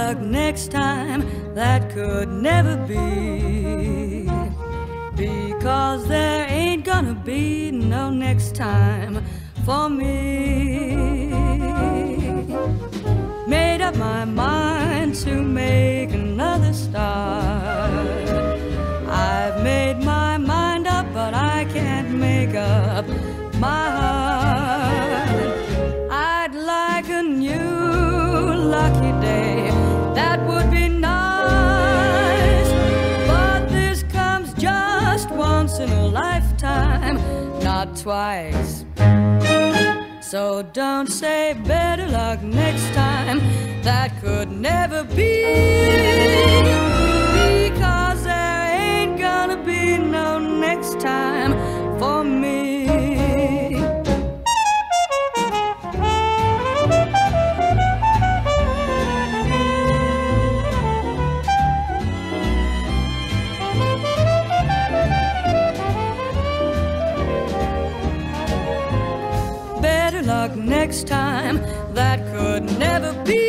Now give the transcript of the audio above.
luck next time, that could never be. Because there ain't gonna be no next time for me. Made up my mind to make another start. I've made my mind up, but I can't make up my heart. I'd like a new lucky day, that would be nice. But this comes just once in a lifetime, not twice. So don't say better luck next time, that could never be. Because there ain't gonna be no next time for me. Better luck next time, that could never be.